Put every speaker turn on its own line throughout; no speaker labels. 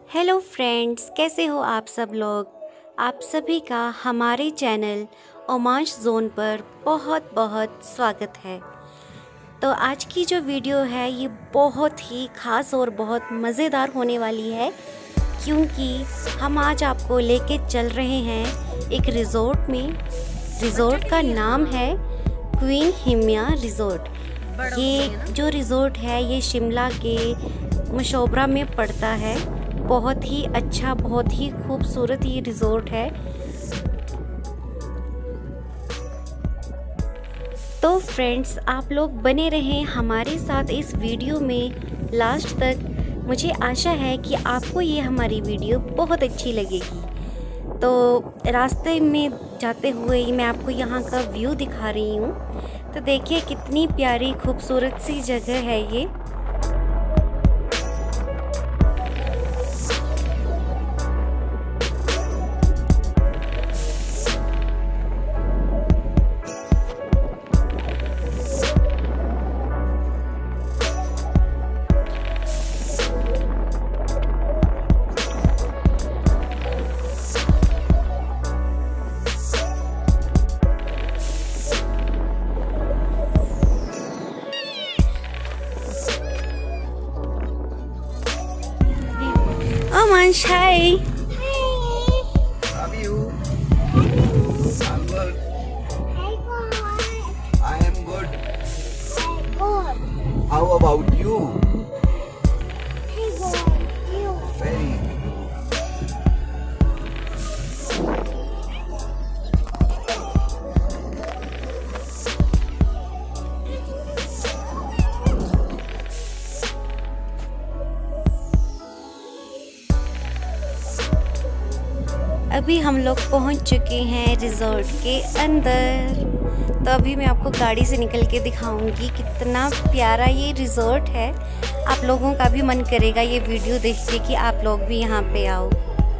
Hello friends, कैसे हो आप सब लोग। आप सभी का हमारे चैनल ओमांश जोन पर बहुत बहुत स्वागत है। तो आज की जो वीडियो है ये बहुत ही ख़ास और बहुत मज़ेदार होने वाली है, क्योंकि हम आज आपको लेके चल रहे हैं एक रिज़ोर्ट में। रिज़ोर्ट का नाम है क्वीन हिमिया रिज़ोर्ट। ये जो रिज़ोर्ट है ये शिमला के मशोबरा में पड़ता है। बहुत ही अच्छा, बहुत ही खूबसूरत ये रिज़ोर्ट है। तो फ्रेंड्स, आप लोग बने रहें हमारे साथ इस वीडियो में लास्ट तक। मुझे आशा है कि आपको ये हमारी वीडियो बहुत अच्छी लगेगी। तो रास्ते में जाते हुए मैं आपको यहाँ का व्यू दिखा रही हूँ। तो देखिए कितनी प्यारी खूबसूरत सी जगह है ये। Omansh, hi.
How are you? I'm good. I am good. How about you? Very good.
अभी हम लोग पहुंच चुके हैं रिज़ोर्ट के अंदर। तो अभी मैं आपको गाड़ी से निकल के दिखाऊंगी कितना प्यारा ये रिज़ोर्ट है। आप लोगों का भी मन करेगा ये वीडियो देख के कि आप लोग भी यहाँ पे आओ।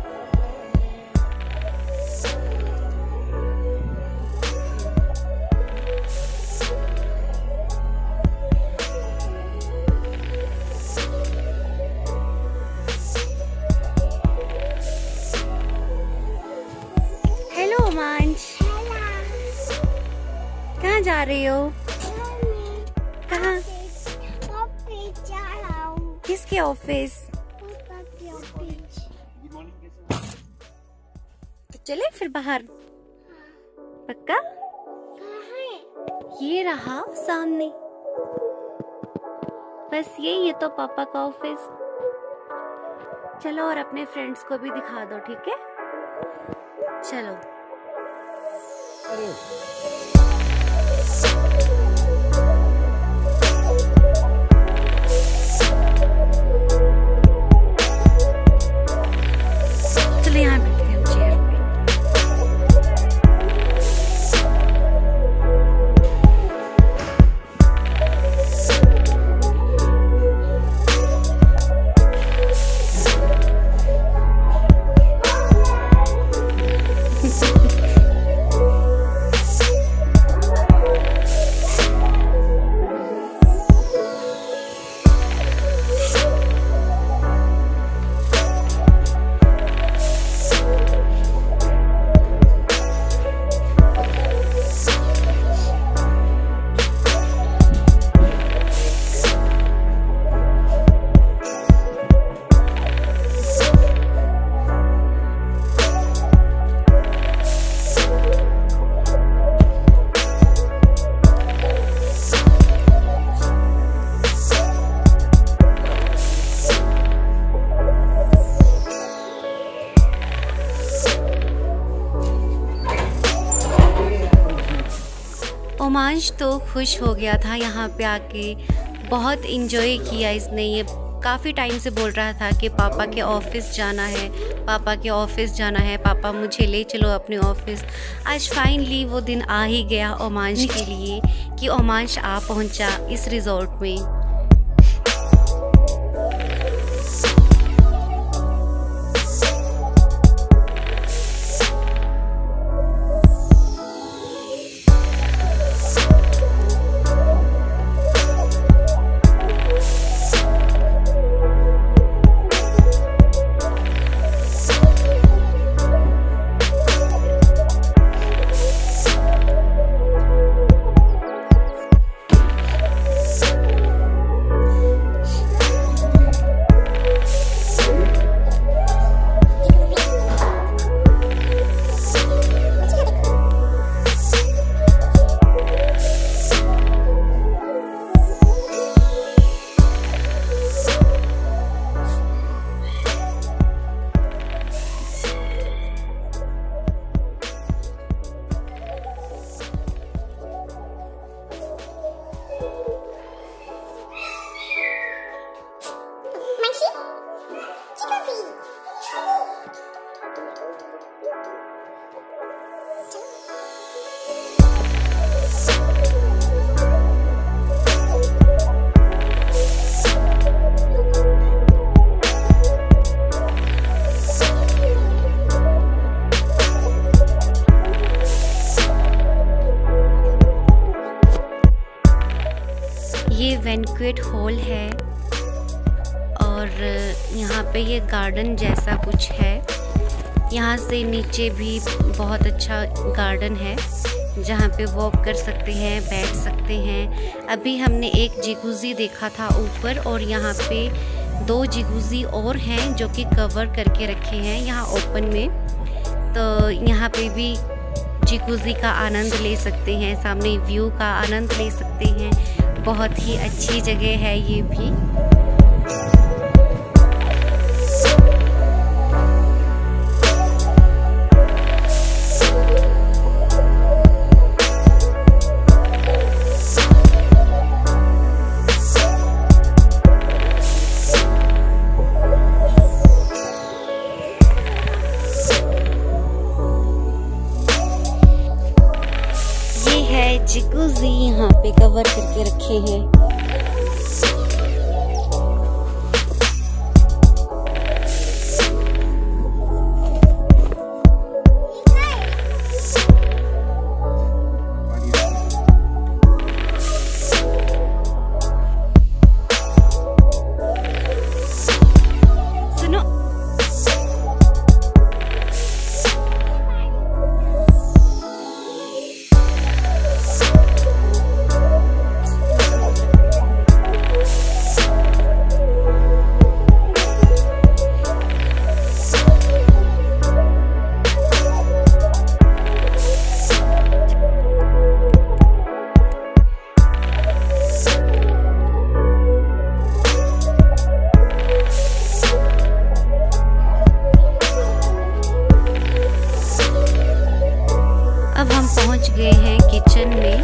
ओमांश, कहाँ जा रही हो? कहाँ? किसके ऑफिस? तो चले फिर बाहर। पक्का? ये रहा सामने। बस ये तो पापा का ऑफिस। चलो और अपने फ्रेंड्स को भी दिखा दो, ठीक है? चलो। चलो यहाँ बैठते हैं हम चेयर पे। ओमांश तो खुश हो गया था यहाँ पे आके। बहुत इन्जॉय किया इसने। ये काफ़ी टाइम से बोल रहा था कि पापा के ऑफिस जाना है, पापा के ऑफिस जाना है, पापा मुझे ले चलो अपने ऑफिस। आज फाइनली वो दिन आ ही गया ओमांश के लिए कि ओमांश आ पहुँचा इस रिज़ोर्ट में। बैंक्वेट हॉल है और यहाँ पे ये गार्डन जैसा कुछ है। यहाँ से नीचे भी बहुत अच्छा गार्डन है जहाँ पे वॉक कर सकते हैं, बैठ सकते हैं। अभी हमने एक जिकुजी देखा था ऊपर और यहाँ पे 2 जिकुजी और हैं जो कि कवर करके रखे हैं यहाँ ओपन में। तो यहाँ पे भी जिकुजी का आनंद ले सकते हैं, सामने व्यू का आनंद ले सकते हैं। बहुत ही अच्छी जगह है ये भी। जिकुजी यहाँ पे कवर करके रखे हैं। अब हम पहुंच गए हैं किचन में।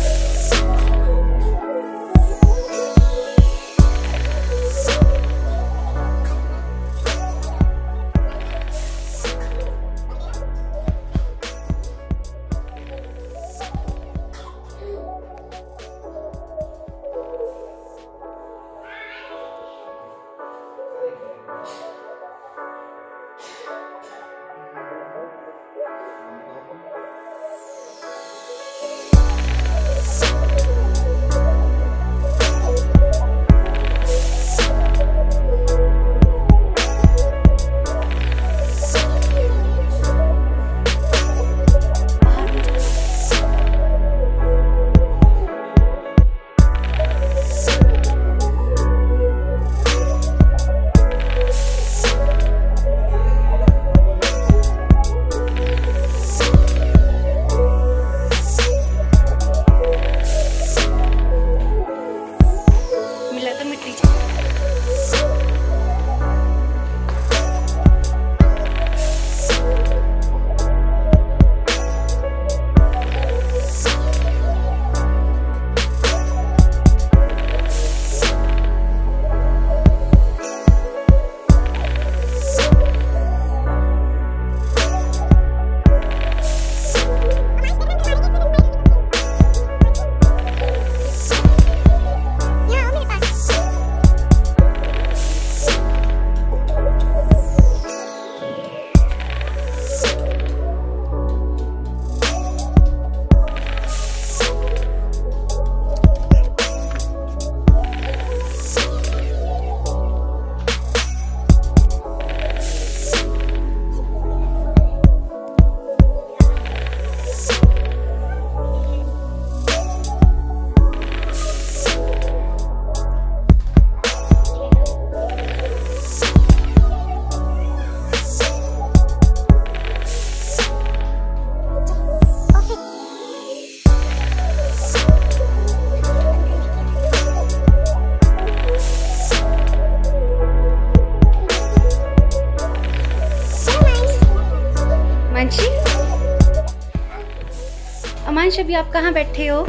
अमांश, अभी आप कहाँ बैठे हो?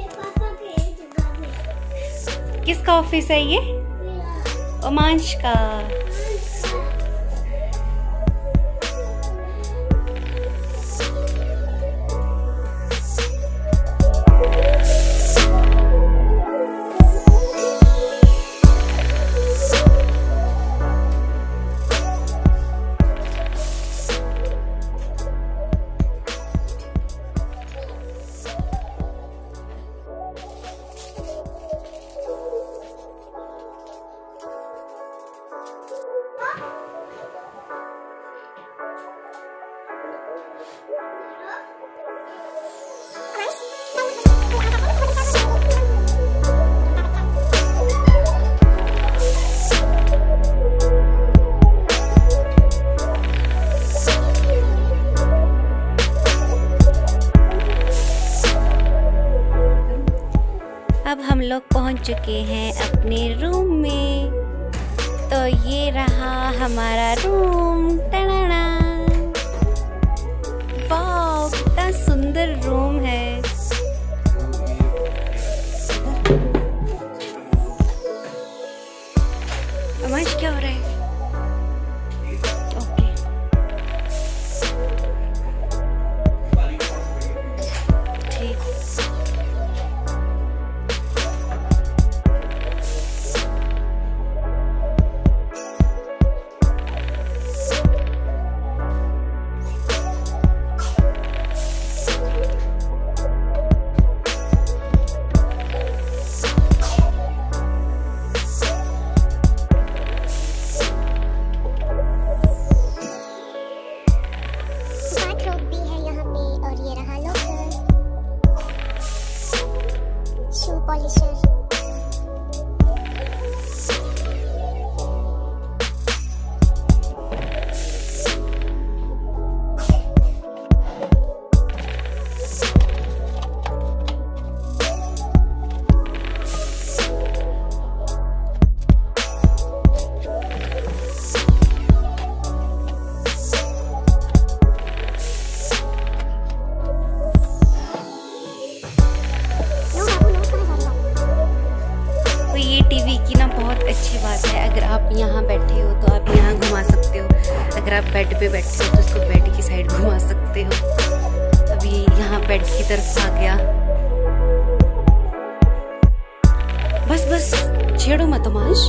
किसका ऑफिस है ये? अमांश का। चुके हैं अपने रूम में। तो ये रहा हमारा रूम। टनाना, वाह कितना सुंदर रूम है। अमाश क्या हो रहा है? ओके ठीक। टीवी की ना बहुत अच्छी बात है, अगर आप यहाँ बैठे हो तो आप यहाँ घुमा सकते हो, अगर आप बेड पे बैठे हो तो उसको बेड की साइड घुमा सकते हो। अभी यहाँ बेड की तरफ आ गया। बस बस छेड़ो मत अमाश।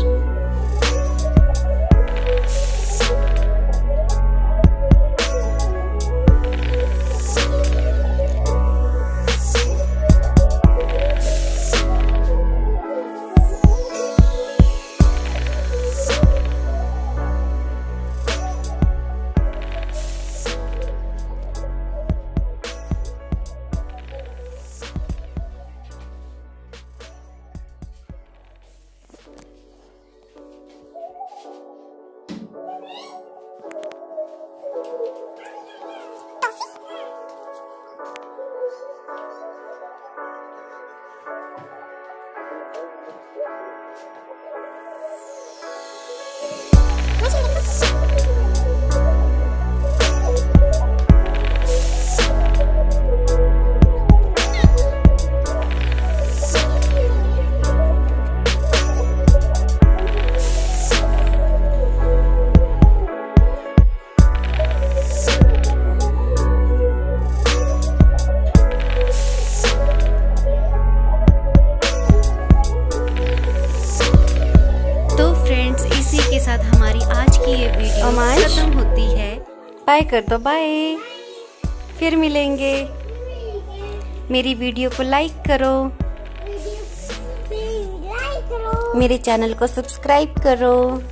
के साथ हमारी आज की ये वीडियो खत्म होती है। बाय कर दो, बाय, फिर मिलेंगे। मेरी वीडियो को लाइक करो, मेरे चैनल को सब्सक्राइब करो।